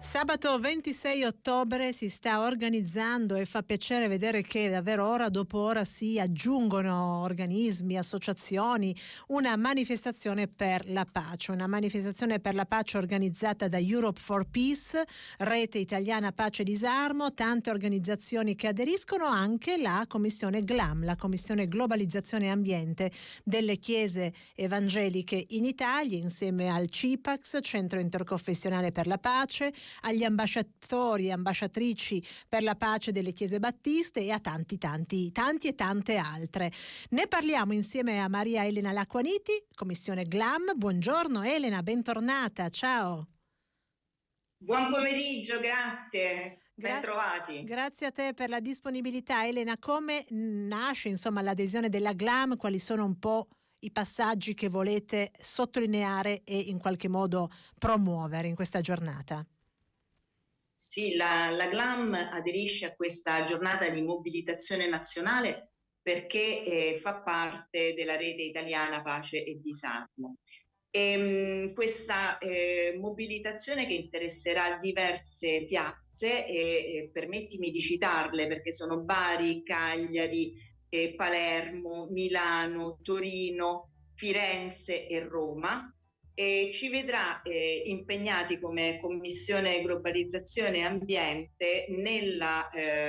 Sabato 26 ottobre si sta organizzando e fa piacere vedere che davvero ora dopo ora si aggiungono organismi, associazioni, una manifestazione per la pace organizzata da Europe for Peace, Rete Italiana Pace e Disarmo, tante organizzazioni che aderiscono, anche la Commissione GLAM, la Commissione Globalizzazione e Ambiente delle Chiese Evangeliche in Italia, insieme al CIPAX, Centro Interconfessionale per la Pace, agli ambasciatori e ambasciatrici per la pace delle chiese battiste e a tanti e tante altre. Ne parliamo insieme a Maria Elena Lacquaniti, Commissione GLAM. Buongiorno Elena, bentornata, ciao. Buon pomeriggio, grazie. Ben trovati. Grazie a te per la disponibilità. Elena, come nasce l'adesione della GLAM? Quali sono un po' i passaggi che volete sottolineare e in qualche modo promuovere in questa giornata? Sì, la GLAM aderisce a questa giornata di mobilitazione nazionale perché fa parte della Rete Italiana Pace e Disarmo. Questa mobilitazione, che interesserà diverse piazze, permettimi di citarle perché sono Bari, Cagliari, Palermo, Milano, Torino, Firenze e Roma, e ci vedrà impegnati come Commissione Globalizzazione e Ambiente nella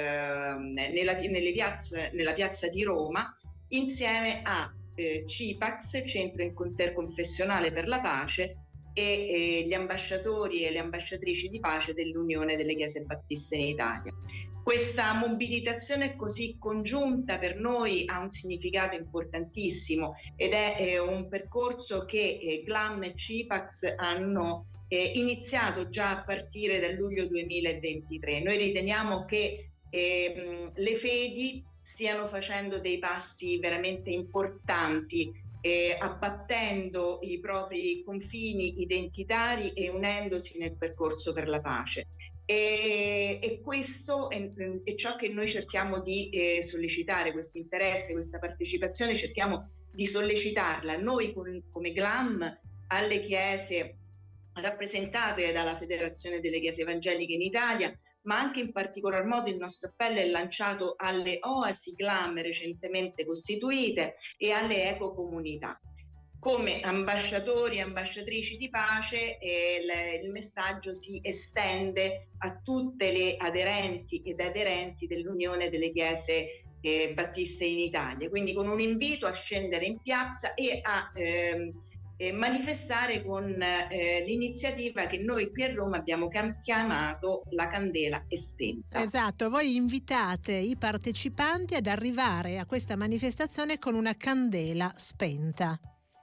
piazza di Roma, insieme a CIPAX, Centro Interconfessionale per la Pace, e gli ambasciatori e le ambasciatrici di pace dell'Unione delle Chiese Battiste in Italia. Questa mobilitazione così congiunta per noi ha un significato importantissimo ed è un percorso che GLAM e CIPAX hanno iniziato già a partire dal luglio 2023. Noi riteniamo che le fedi stiano facendo dei passi veramente importanti, abbattendo i propri confini identitari e unendosi nel percorso per la pace. E questo è ciò che noi cerchiamo di sollecitare, questo interesse, questa partecipazione, cerchiamo di sollecitarla noi come GLAM alle chiese rappresentate dalla Federazione delle Chiese Evangeliche in Italia, ma anche in particolar modo il nostro appello è lanciato alle oasi GLAM recentemente costituite e alle ecocomunità. Come ambasciatori e ambasciatrici di pace, il messaggio si estende a tutte le aderenti ed aderenti dell'Unione delle Chiese Battiste in Italia, quindi con un invito a scendere in piazza e a manifestare con l'iniziativa che noi qui a Roma abbiamo chiamato La Candela è spenta. Esatto, voi invitate i partecipanti ad arrivare a questa manifestazione con una candela spenta.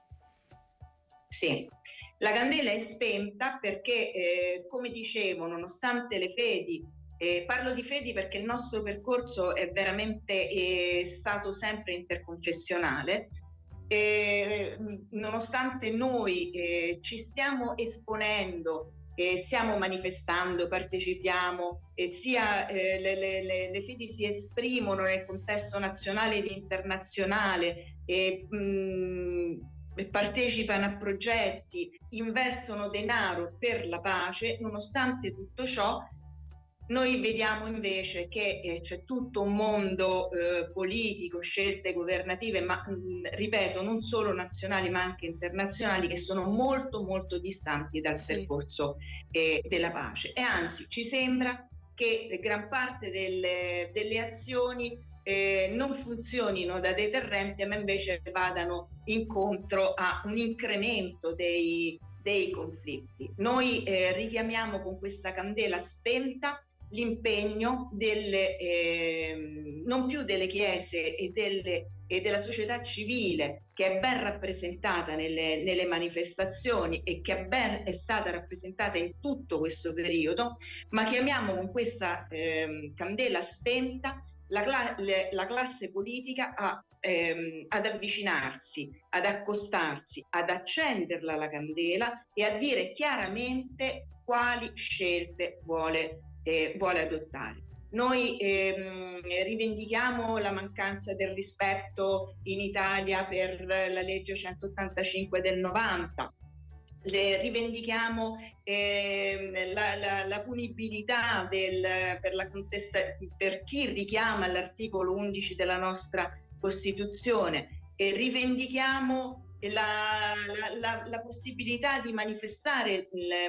Sì, la candela è spenta perché, come dicevo, nonostante le fedi, parlo di fedi perché il nostro percorso è veramente stato sempre interconfessionale, nonostante noi ci stiamo esponendo, stiamo manifestando, partecipiamo, sia le fedi si esprimono nel contesto nazionale ed internazionale, partecipano a progetti, investono denaro per la pace. Nonostante tutto ciò, noi vediamo invece che c'è tutto un mondo politico, scelte governative, ma ripeto, non solo nazionali ma anche internazionali, che sono molto molto distanti dal percorso della pace. E anzi, ci sembra che gran parte delle azioni non funzionino da deterrente, ma invece vadano incontro a un incremento dei conflitti. Noi richiamiamo con questa candela spenta l'impegno non più delle chiese e della società civile, che è ben rappresentata nelle manifestazioni e che è stata rappresentata in tutto questo periodo, ma chiamiamo con questa candela spenta la classe politica ad avvicinarsi, ad accostarsi, ad accenderla la candela e a dire chiaramente quali scelte vuole adottare. Noi rivendichiamo la mancanza del rispetto in Italia per la legge 185 del 90, rivendichiamo la punibilità per chi richiama l'articolo 11 della nostra Costituzione, e rivendichiamo la possibilità di manifestare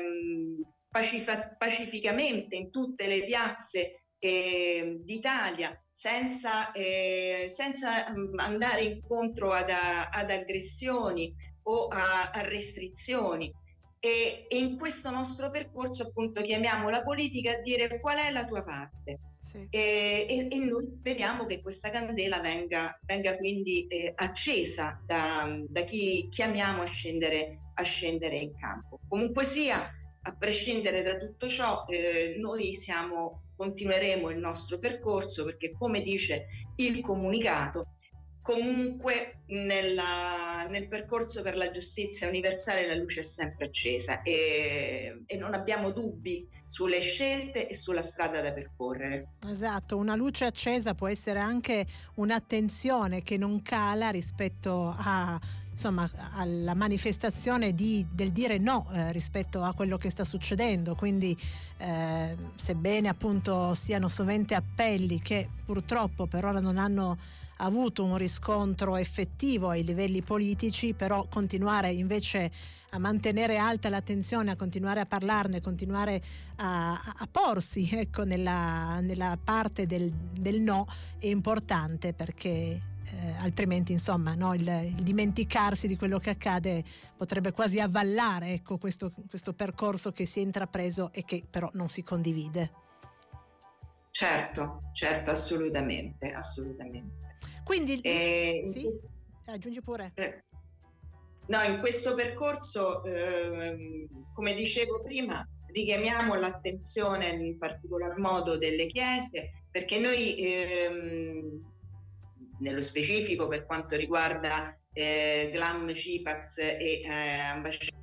pacificamente in tutte le piazze d'Italia senza andare incontro ad aggressioni o a restrizioni, e in questo nostro percorso appunto chiamiamo la politica a dire qual è la tua parte. Sì. E noi speriamo che questa candela venga quindi accesa da chi chiamiamo a scendere in campo. Comunque sia, a prescindere da tutto ciò, noi continueremo il nostro percorso, perché come dice il comunicato, comunque nel percorso per la giustizia universale la luce è sempre accesa, e non abbiamo dubbi sulle scelte e sulla strada da percorrere. Esatto, una luce accesa può essere anche un'attenzione che non cala rispetto alla manifestazione del dire no rispetto a quello che sta succedendo. Quindi sebbene appunto siano sovente appelli che purtroppo per ora non hanno avuto un riscontro effettivo ai livelli politici, però continuare invece a mantenere alta l'attenzione, a continuare a parlarne, continuare a porsi nella parte del no è importante, perché altrimenti il dimenticarsi di quello che accade potrebbe quasi avvallare questo percorso che si è intrapreso e che però non si condivide. Certo, assolutamente. Quindi sì, aggiungi pure. No, in questo percorso, come dicevo prima, richiamiamo l'attenzione in particolar modo delle chiese, perché noi nello specifico per quanto riguarda GLAM, CIPAX e ambasciate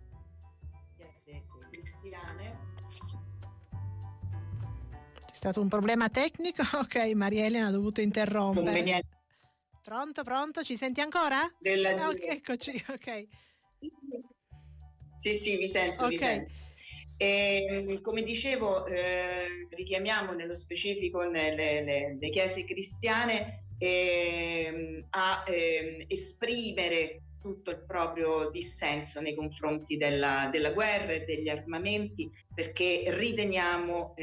cristiane. C'è stato un problema tecnico? Ok, Maria Elena ha dovuto interrompere. Pronto? Ci senti ancora? Ok, eccoci, ok. Sì, vi sento, okay. Come dicevo, richiamiamo nello specifico le chiese cristiane a esprimere tutto il proprio dissenso nei confronti della guerra e degli armamenti, perché riteniamo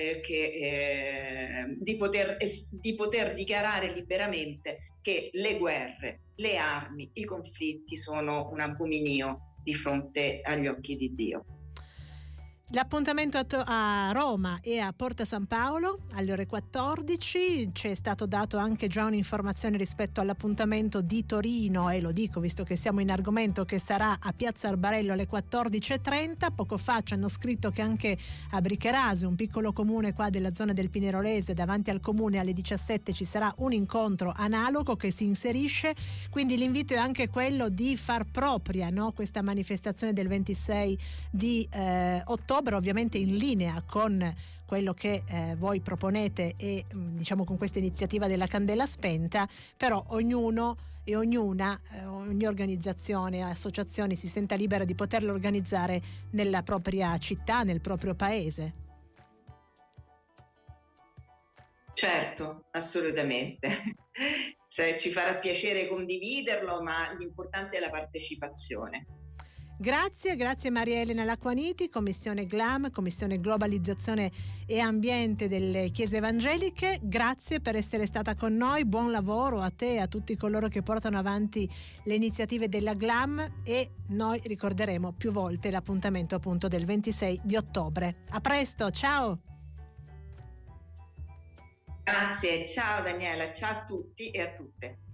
di poter dichiarare liberamente che le guerre, le armi, i conflitti sono un abominio di fronte agli occhi di Dio. L'appuntamento a Roma e a Porta San Paolo alle ore 14. C'è stato dato anche già un'informazione rispetto all'appuntamento di Torino, e lo dico visto che siamo in argomento, che sarà a Piazza Arbarello alle 14:30. Poco fa ci hanno scritto che anche a Bricherasio, un piccolo comune qua della zona del Pinerolese, davanti al comune alle 17 ci sarà un incontro analogo che si inserisce. Quindi l'invito è anche quello di far propria questa manifestazione del 26 di ottobre, ovviamente in linea con quello che voi proponete e con questa iniziativa della candela spenta, però ognuno e ognuna, ogni organizzazione, associazione si senta libera di poterlo organizzare nella propria città, nel proprio paese. Certo, assolutamente. Ci farà piacere condividerlo, ma l'importante è la partecipazione. Grazie Maria Elena Lacquaniti, Commissione GLAM, Commissione Globalizzazione e Ambiente delle Chiese Evangeliche. Grazie per essere stata con noi, buon lavoro a te e a tutti coloro che portano avanti le iniziative della GLAM, e noi ricorderemo più volte l'appuntamento appunto del 26 di ottobre. A presto, ciao! Grazie, ciao Daniela, ciao a tutti e a tutte.